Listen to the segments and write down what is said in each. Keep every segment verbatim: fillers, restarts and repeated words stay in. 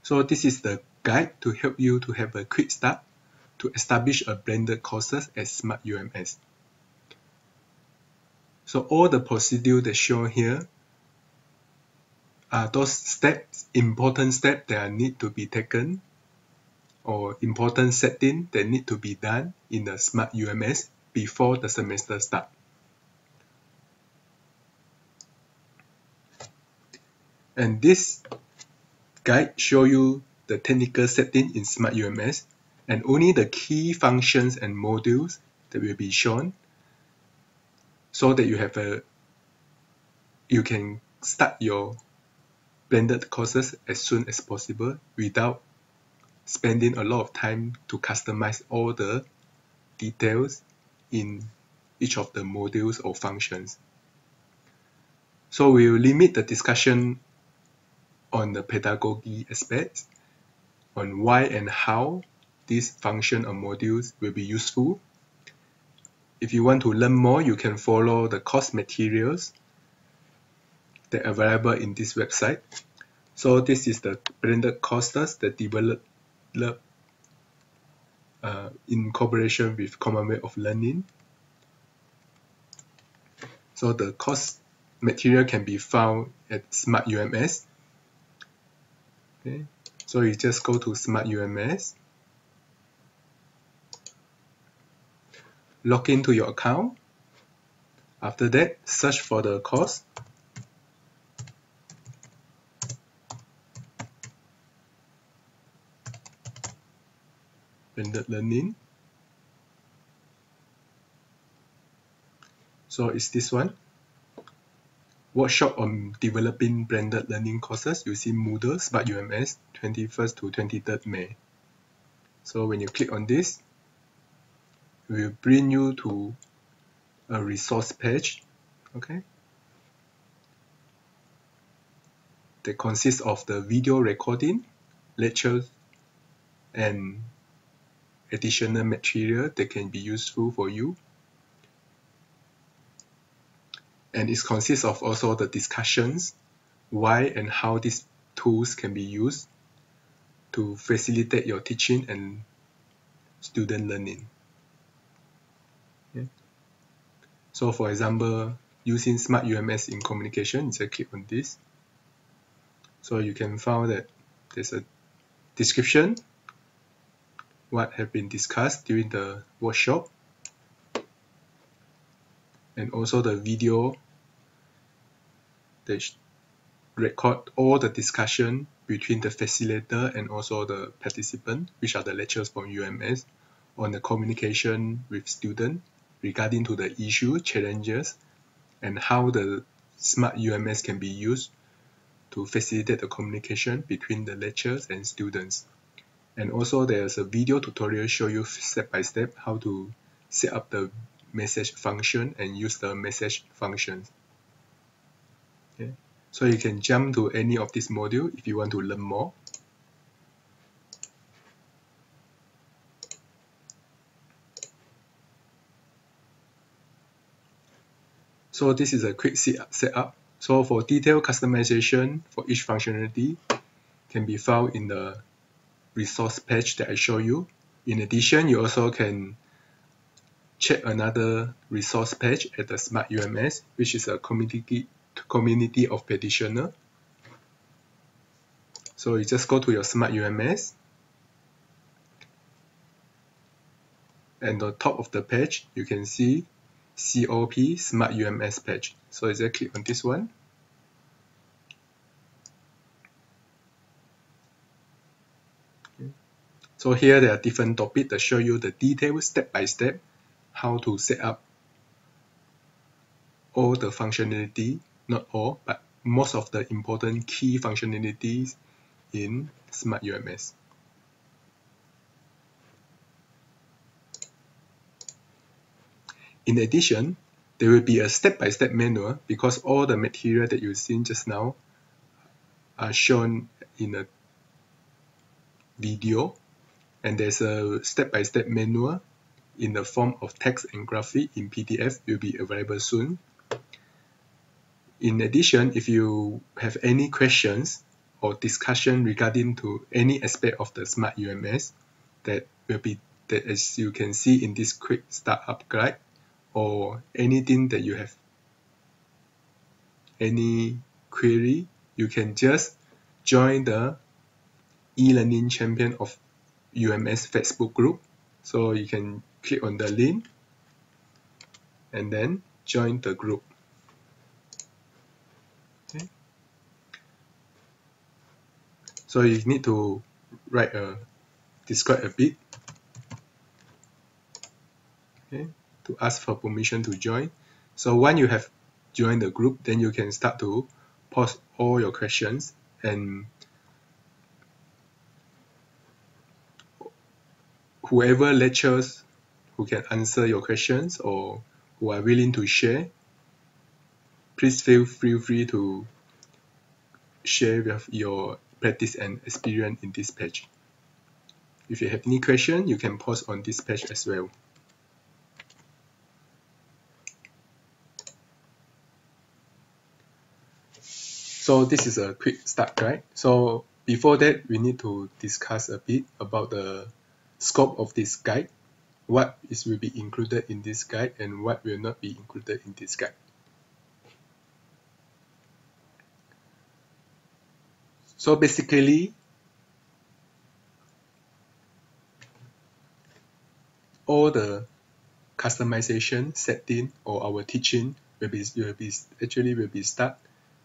So this is the guide to help you to have a quick start to establish a blended courses at Smart U M S. So all the procedure that's shown here are those steps, important steps that need to be taken or important settings that need to be done in the Smart U M S before the semester start. And this guide show you the technical setting in Smart U M S and only the key functions and modules that will be shown so that you have a you can start your blended courses as soon as possible without spending a lot of time to customize all the details in each of the modules or functions. So we will limit the discussion on the pedagogy aspects, on why and how these function or modules will be useful. If you want to learn more, you can follow the course materials that are available in this website. So this is the blended courses that developed uh, in cooperation with Commonwealth of Learning. So the course material can be found at Smart U M S. Okay. So you just go to Smart U M S, log into your account. After that, search for the course. Blended Learning. So it's this one. Workshop on developing blended learning courses using Moodle Smart U M S, twenty-first to twenty-third May. So when you click on this, it will bring you to a resource page, okay? That consists of the video recording, lectures, and additional material that can be useful for you. And it consists of also the discussions, why and how these tools can be used to facilitate your teaching and student learning. Okay. So for example, using Smart U M S in communication, just click on this. So you can find that there's a description, what have been discussed during the workshop, and also the video that record all the discussion between the facilitator and also the participant, which are the lectures from U M S, on the communication with students regarding to the issue, challenges, and how the Smart U M S can be used to facilitate the communication between the lecturers and students. And also there's a video tutorial show you step by step how to set up the message function and use the message functions. Okay. So you can jump to any of this module if you want to learn more. So this is a quick setup. So for detailed customization for each functionality can be found in the resource page that I show you. In addition, you also can check another resource page at the Smart U M S, which is a community community of practitioners. So you just go to your Smart U M S, and on the top of the page you can see C O P Smart U M S page. So you just click on this one. Okay. So here there are different topics that show you the detailed step by step how to set up all the functionality, not all, but most of the important key functionalities in Smart U M S. In addition, there will be a step-by-step manual because all the material that you've seen just now are shown in a video, and there's a step-by-step manual in the form of text and graphic in P D F will be available soon. In addition, if you have any questions or discussion regarding to any aspect of the Smart U M S that will be that as you can see in this quick startup guide, or anything that you have any query, you can just join the e-learning champion of U M S Facebook group. So you can click on the link and then join the group. Okay. So you need to write a describe a bit, okay, to ask for permission to join. So when you have joined the group, then you can start to post all your questions, and whoever lectures who can answer your questions or who are willing to share, please feel feel free to share with your practice and experience in this page. If you have any question, you can post on this page as well. So this is a quick start guide. So before that, we need to discuss a bit about the scope of this guide, what is will be included in this guide and what will not be included in this guide. So basically, all the customization setting or our teaching will be, will be actually will be started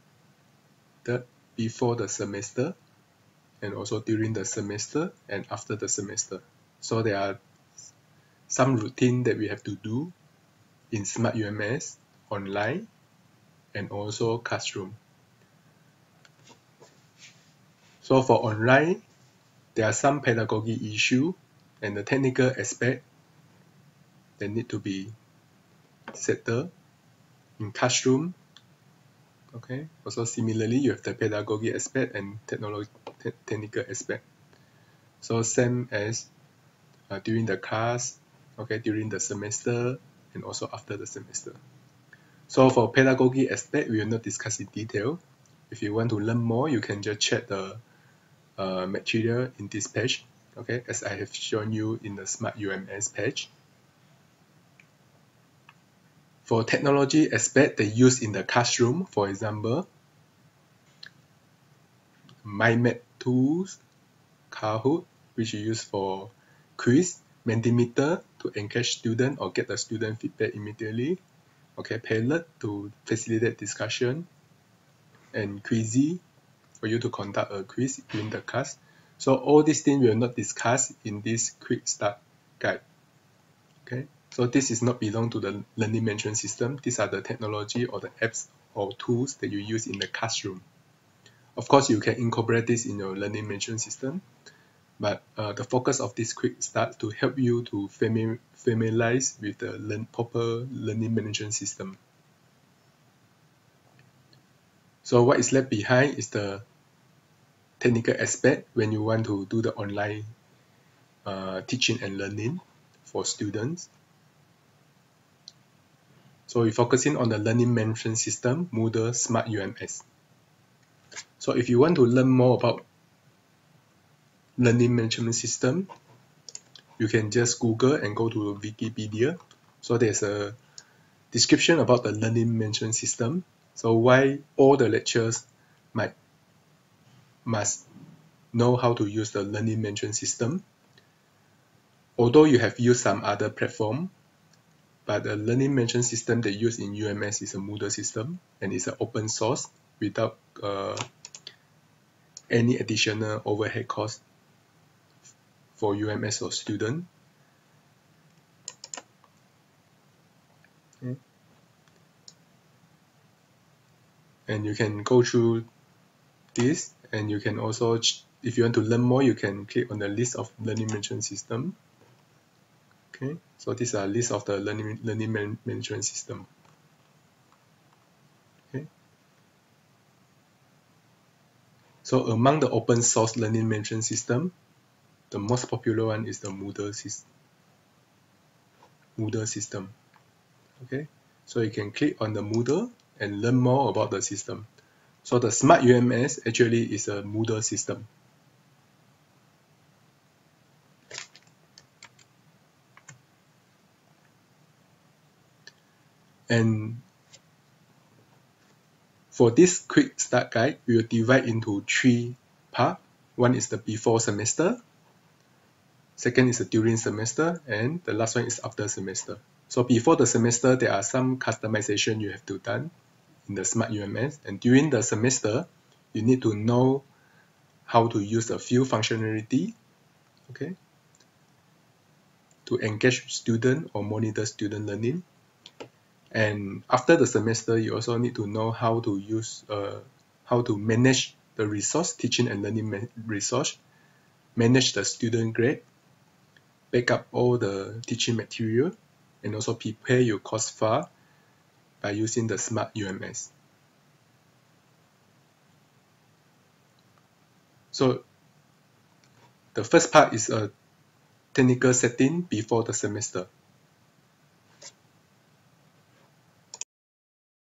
before the semester, and also during the semester and after the semester. So there are some routine that we have to do in Smart U M S, online, and also classroom. So for online, there are some pedagogy issue and the technical aspect that need to be settled in classroom. Okay. Also similarly, you have the pedagogy aspect and technology te technical aspect. So same as uh, during the class, okay, during the semester, and also after the semester. So for pedagogy aspect, we will not discuss in detail. If you want to learn more, you can just check the uh, material in this page, okay, as I have shown you in the Smart U M S page. For technology aspect, they use in the classroom, for example, MyMath tools, Kahoot, which you use for quiz, Mentimeter to engage student or get the student feedback immediately, okay, Padlet to facilitate discussion, and Quizizz for you to conduct a quiz during the class. So all these things we will not discuss in this quick start guide. Okay, so this is not belong to the learning management system. These are the technology or the apps or tools that you use in the classroom. Of course, you can incorporate this in your learning management system, but uh, the focus of this quick start to help you to familiar, familiarize with the learn, proper learning management system. So what is left behind is the technical aspect when you want to do the online uh, teaching and learning for students. So we're focusing on the learning management system, Moodle Smart U M S. So if you want to learn more about learning management system, you can just Google and go to Wikipedia. So there's a description about the learning management system. So why all the lecturers might must know how to use the learning management system. Although you have used some other platform, but the learning management system they use in U M S is a Moodle system, and it's an open source without uh, any additional overhead cost for U M S or student. Okay. And you can go through this, and you can also, if you want to learn more, you can click on the list of learning management system. Okay, so these are a list of the learning learning man management system. Okay, so among the open source learning management system, the most popular one is the Moodle system. Moodle system. Okay, so you can click on the Moodle and learn more about the system. So the Smart U M S actually is a Moodle system. And for this quick start guide, we will divide into three parts. One is the before semester, second is the during semester, and the last one is after semester. So before the semester, there are some customization you have to done in the Smart U M S, and during the semester, you need to know how to use a few functionality, okay, to engage student or monitor student learning. And after the semester, you also need to know how to use, uh, how to manage the resource, teaching and learning resource, manage the student grade, back up all the teaching material, and also prepare your course file by using the Smart U M S. So the first part is a technical setting before the semester.